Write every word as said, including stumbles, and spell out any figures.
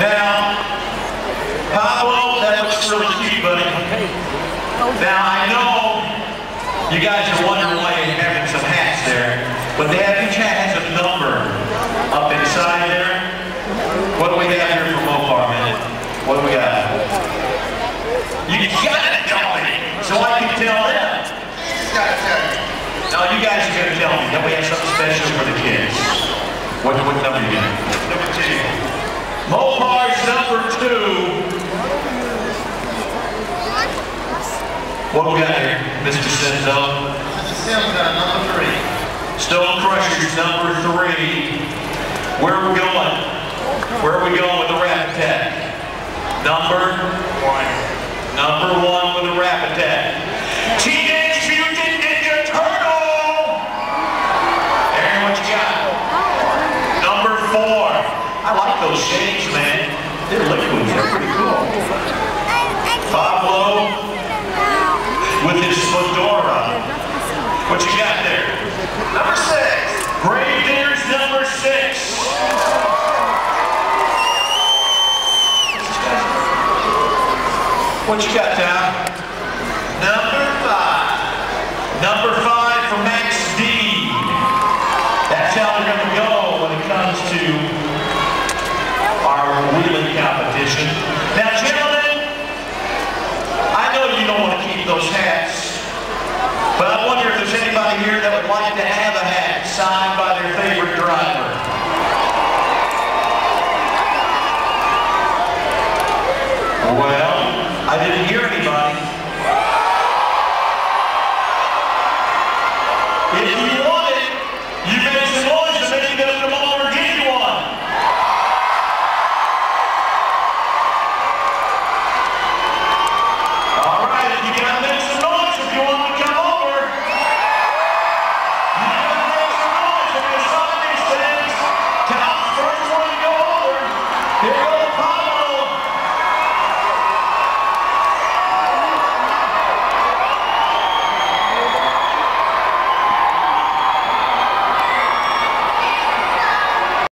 Now, Pablo, that looks really cute, buddy. Now, I know you guys are wondering why you're having some hats there, but they have, each hat has a number up inside there. What do we have here for Mopar, man? What do we got? You gotta tell me, so I can tell them. Gotta tell you. No, you guys are gonna tell me that we have something special for the kids. What, what number you got? Number two. Mopar's number two. What we got here, Mister Senzo? Mister Sim's got a number three. Stone Crusher's number three. Where are we going? Where are we going with the Rap Attack? Number One. Number one with the Rap Attack. Teenage Mutant Ninja Turtle! Aaron, what you got? Number four. I like those shades, man. They're liquids. They're pretty cool. Pablo with his fedora. What you got there? Number six. Grave Digger's number six. What you got, Tom?